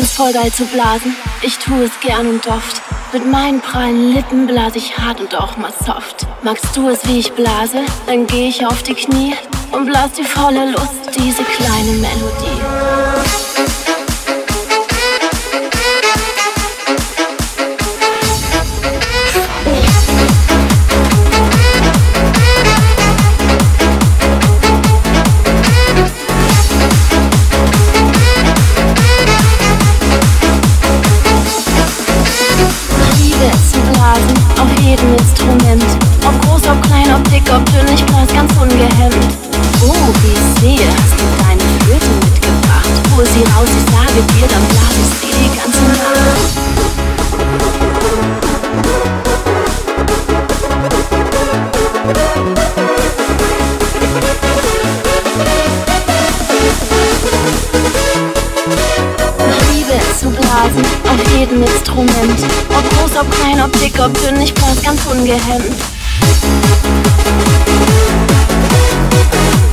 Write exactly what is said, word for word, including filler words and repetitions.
find's voll geil zu blasen. Ich tu es gern und oft. Mit meinen prallen Lippen blase ich hart und auch mal soft. Magst du es, wie ich blase? Dann geh ich auf die Knie und blas die volle Lust, diese kleine Melodie. Auf jedem Instrument, ob groß, ob klein, ob dick, ob dünn, ich blas ganz ungehemmt. Oh, wie ich sehe, hast du deine Flöte mitgebracht. Hol sie raus, ich sage dir, dann blas ich sie die ganze Nacht. Ich liebe es zu blasen, auf jedem Instrument. Ob groß, ob klein, ob dick, ob dünn, ich blas ganz ungehemmt.